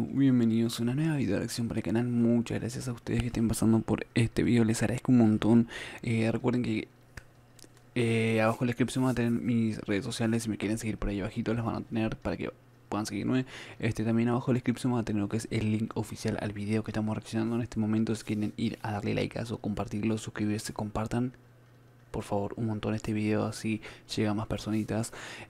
bienvenidos a una nueva video reacción para el canal. Muchas gracias a ustedes que estén pasando por este video, les agradezco un montón. Recuerden que abajo en la descripción van a tener mis redes sociales. Si me quieren seguir por ahí abajito las van a tener para que puedan seguirme. También abajo en la descripción van a tener lo que es el link oficial al video que estamos reaccionando en este momento. Si quieren ir a darle like a eso, compartirlo, suscribirse, compartan por favor un montón este video, así llega a más personitas.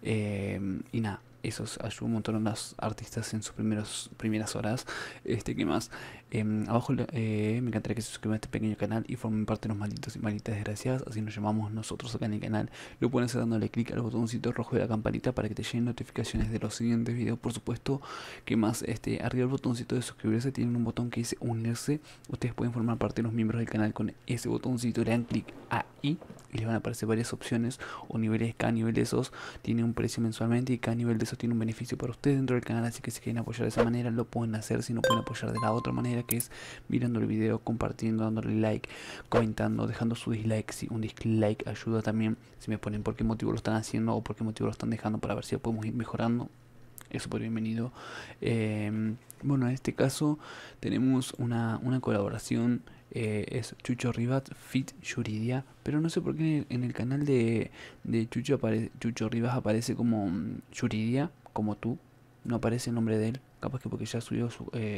Y nada, eso ayuda un montón a los artistas en sus primeras horas. ¿Qué más? Abajo me encantaría que se suscriban a este pequeño canal y formen parte de los malditos y malditas desgraciadas, así nos llamamos nosotros acá en el canal. Lo pueden hacer dándole clic al botoncito rojo de la campanita para que te lleguen notificaciones de los siguientes videos, por supuesto. ¿Qué más? Arriba del botoncito de suscribirse tienen un botón que dice unirse. Ustedes pueden formar parte de los miembros del canal con ese botoncito, le dan clic ahí y les van a aparecer varias opciones o niveles. Cada nivel de esos tiene un precio mensualmente y cada nivel de esos tiene un beneficio para ustedes dentro del canal, así que si quieren apoyar de esa manera lo pueden hacer. Si no, pueden apoyar de la otra manera, que es mirando el video, compartiendo, dándole like, comentando, dejando su dislike. Si un dislike ayuda también, si me ponen por qué motivo lo están haciendo o por qué motivo lo están dejando, para ver si lo podemos ir mejorando. Es súper bienvenido. Bueno, en este caso tenemos una colaboración. Es Chucho Rivas Fit Yuridia, pero no sé por qué en el canal de Chucho Rivas aparece como Yuridia, como tú. No aparece el nombre de él. Capaz que porque ya subió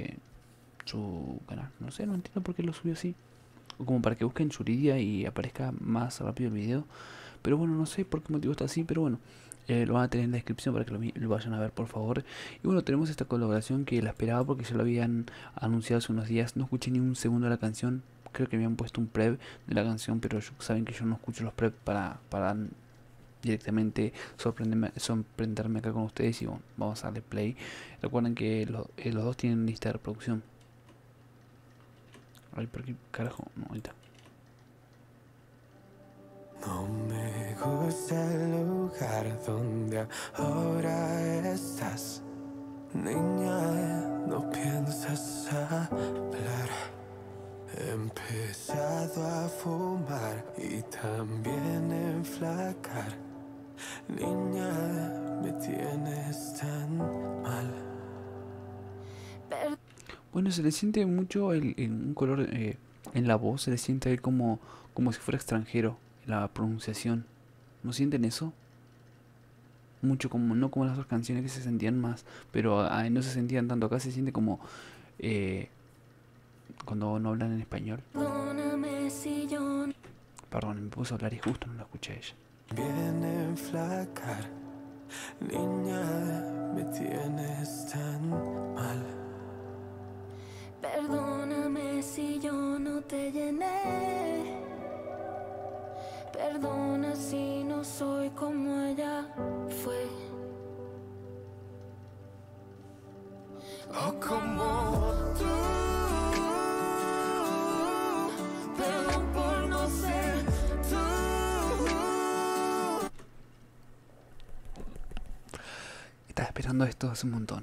su canal. No sé, no entiendo por qué lo subió así. O como para que busquen Yuridia y aparezca más rápido el video. Pero bueno, no sé por qué motivo está así, pero bueno. Lo van a tener en la descripción para que lo vayan a ver, por favor. Y bueno, tenemos esta colaboración que la esperaba porque ya lo habían anunciado hace unos días. No escuché ni un segundo de la canción. Creo que habían puesto un prep de la canción, pero saben que yo no escucho los prep para directamente sorprenderme acá con ustedes. Y bueno, vamos a darle play. Recuerden que los dos tienen lista de reproducción. Ay, ¿por qué carajo? No, ahorita. No me gusta el lugar donde ahora estás, niña, no piensas hablar. He empezado a fumar y también enflacar. Niña, me tienes tan mal. Bueno, se le siente mucho un color en la voz, se le siente ahí como si fuera extranjero la pronunciación. ¿No sienten eso? Mucho como, no como las otras canciones que se sentían más, pero no se sentían tanto. Acá se siente como cuando no hablan en español. Perdón, me puse a hablar y justo no lo escuché a ella. Viene a enflacar, niña, me tienes tan mal. Perdóname si yo no te llené. Perdona si no soy como ella fue. O como tú. Perdón por no ser tú. Estaba esperando esto hace un montón.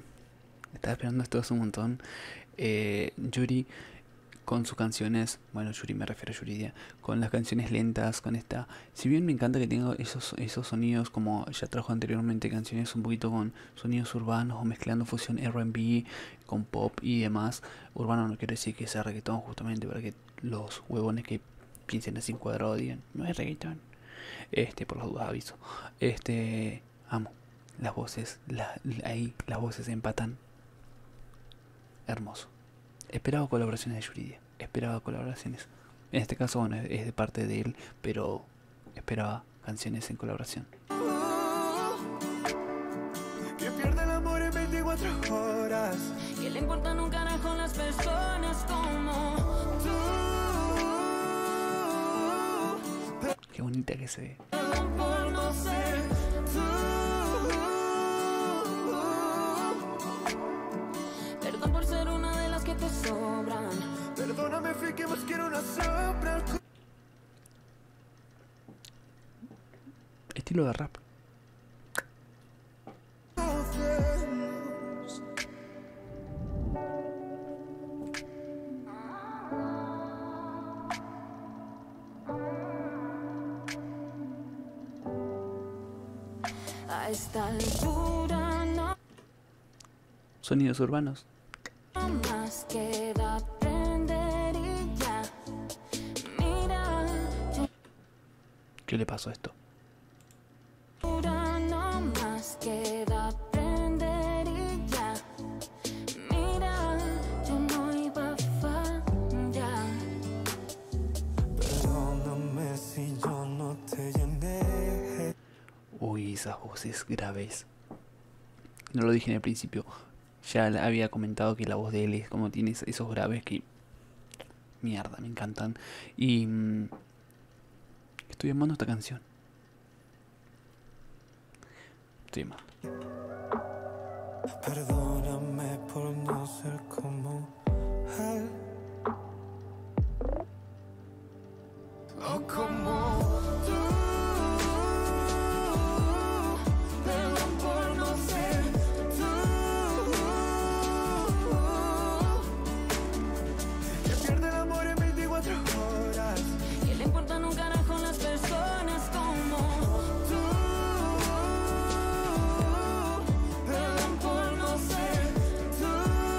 Yuri con sus canciones, bueno, Yuri me refiero a Yuridia, con las canciones lentas, con esta. Si bien me encanta que tenga esos sonidos, como ya trajo anteriormente canciones un poquito con sonidos urbanos o mezclando fusión R&B con pop y demás. Urbano no quiere decir que sea reggaetón, justamente para que los huevones que piensen así en cuadrado digan, no es reggaetón. Por las dudas aviso. Amo las voces, ahí las voces empatan. Hermoso. Esperaba colaboraciones de Yuridia, esperaba colaboraciones. En este caso, bueno, es de parte de él, pero esperaba canciones en colaboración. Que pierde el amor en 24 horas. Que le importan un carajo las personas como tú. Qué bonita que se ve. Perdón por no ser tú. Perdón por ser una de las que te sobran. Perdóname, fui que más quiero una sombra. Estilo de rap. A esta altura no. Sonidos urbanos. más queda aprender y ya. Mira, ¿Qué le pasó a esto? no más queda aprender y ya. Mira, yo no iba a fallar. Perdóname si yo no te llené. Uy, esas voces graves. No lo dije en el principio. Ya había comentado que la voz de él es como tiene esos graves que... Mierda, me encantan. Y... estoy amando esta canción. Estoy amando. Perdóname por no ser como él. O como tú. Perdón por no ser tú. Que pierde el amor en 24 horas. Que le importan un carajo las personas como tú. Perdón por no ser tú.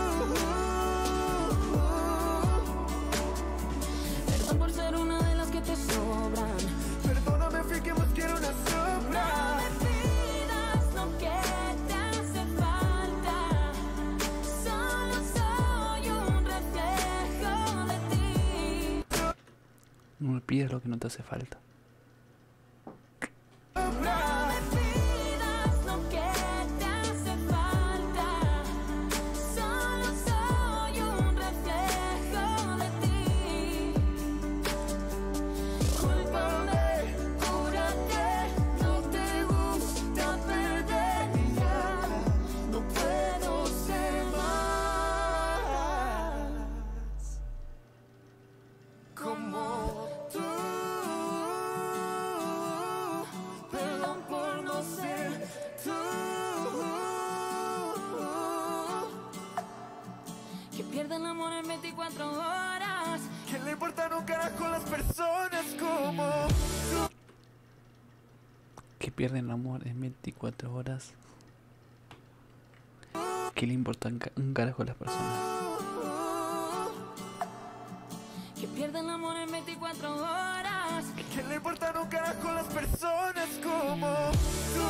Perdón por ser una de las que te sobran. Perdóname, fui que más quiero una No sombra. me pidas lo que te hace falta. Solo soy un reflejo de ti. No me pidas lo que no te hace falta. No me pidas lo que te hace falta. Solo soy un reflejo de ti. Cúlpame, Júrate, no te gusta perder ya. no puedo ser más como tú. Perdón por no ser tú. Que pierde el amor en 24 horas. ¿Qué le importan un carajo las personas como tú? Que pierden el amor en 24 horas. ¿Qué le importa un carajo a las personas? Que pierde el amor en 24 horas. ¿Qué le importan un carajo las personas como tú?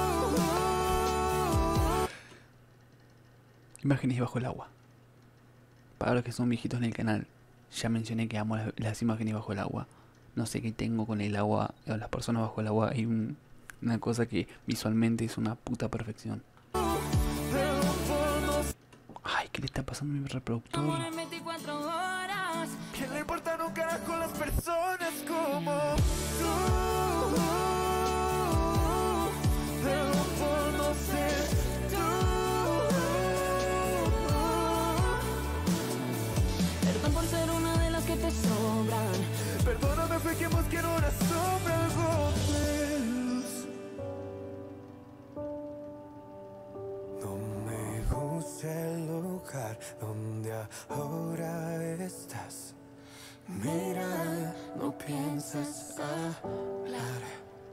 Imágenes bajo el agua. Para los que son viejitos en el canal, ya mencioné que amo las imágenes bajo el agua. No sé qué tengo con el agua o las personas bajo el agua. Hay una cosa que visualmente es una puta perfección. Perdón por no ser. Ay, ¿qué le está pasando a mi reproductor? Amor en 24 horas. ¿Qué le importan un carajo las personas como tú? Perdón por no ser tú. Perdón por ser una de las que te sobran. Perdóname, fue que más quiero una sombra, algo de luz. No me gusta el lugar donde ahora estás. Mira, no piensas hablar.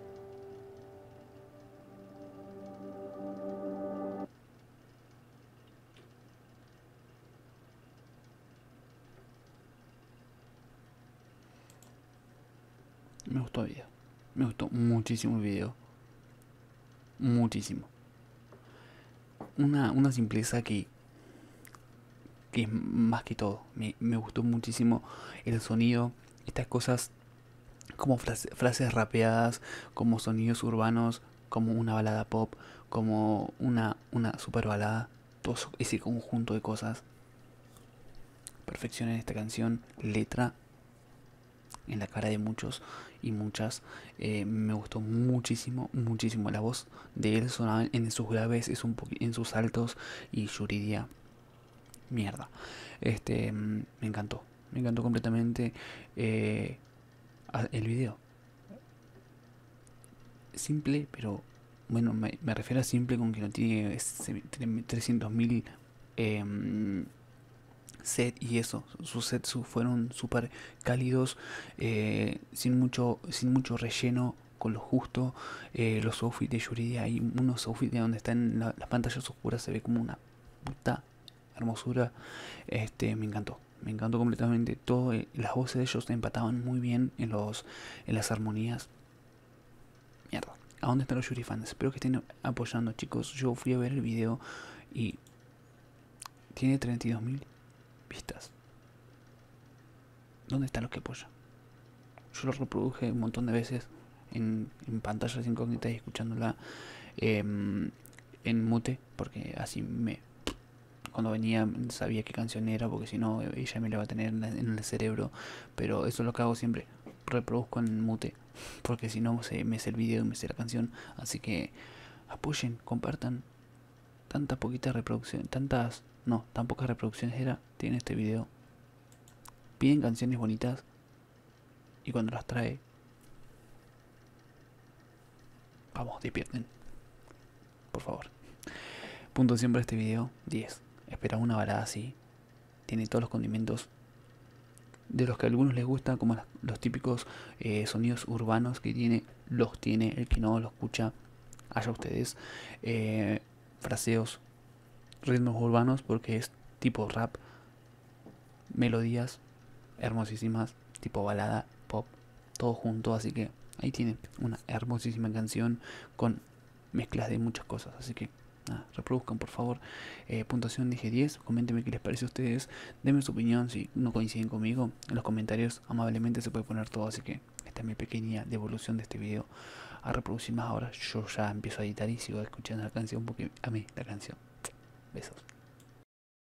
Me gustó el video. Me gustó muchísimo el video. Muchísimo. Una simpleza que es más que todo. Me gustó muchísimo el sonido. Estas cosas como frases rapeadas, como sonidos urbanos, como una balada pop, como una super balada. Todo ese conjunto de cosas. Perfección en esta canción. Letra en la cara de muchos y muchas. Me gustó muchísimo, muchísimo. La voz de él sonaba en sus graves, en sus altos, y Yuridia, mierda. Me encantó completamente el video. Simple, pero bueno, me refiero a simple con que no tiene 300.000 set, y eso, sus sets fueron súper cálidos, sin mucho relleno, con lo justo. Los outfits de Yuridia, hay unos outfits de donde están las pantallas oscuras, se ve como una puta hermosura. Me encantó. Me encantó completamente todo. Las voces de ellos empataban muy bien en las armonías. Mierda. ¿A dónde están los Yuri fans? Espero que estén apoyando, chicos. Yo fui a ver el video y tiene 32.000 vistas. ¿Dónde están los que apoyan? Yo lo reproduje un montón de veces en pantallas incógnitas y escuchándola en mute, porque así cuando venía sabía qué canción era, porque si no ella me la va a tener en el cerebro. Pero eso es lo que hago siempre, reproduzco en mute, porque si no me sé el video y me sé la canción. Así que apoyen, compartan. Tantas poquitas reproducciones, tan pocas reproducciones tiene este video. Piden canciones bonitas y cuando las trae, vamos, despierten, por favor. Puntuación para este video, 10. Espera una balada así. Tiene todos los condimentos de los que a algunos les gusta, como los típicos sonidos urbanos que tiene. Los tiene, el que no lo escucha, allá ustedes. Fraseos, ritmos urbanos, porque es tipo rap. Melodías hermosísimas, tipo balada, pop, todo junto. Así que ahí tienen una hermosísima canción con mezclas de muchas cosas. Así que nada, reproduzcan por favor. Puntuación dije 10. Coméntenme qué les parece a ustedes. Denme su opinión si no coinciden conmigo. En los comentarios amablemente se puede poner todo. Así que esta es mi pequeña devolución de este video. A reproducir más ahora. Yo ya empiezo a editar y sigo escuchando la canción porque amé la canción. Besos.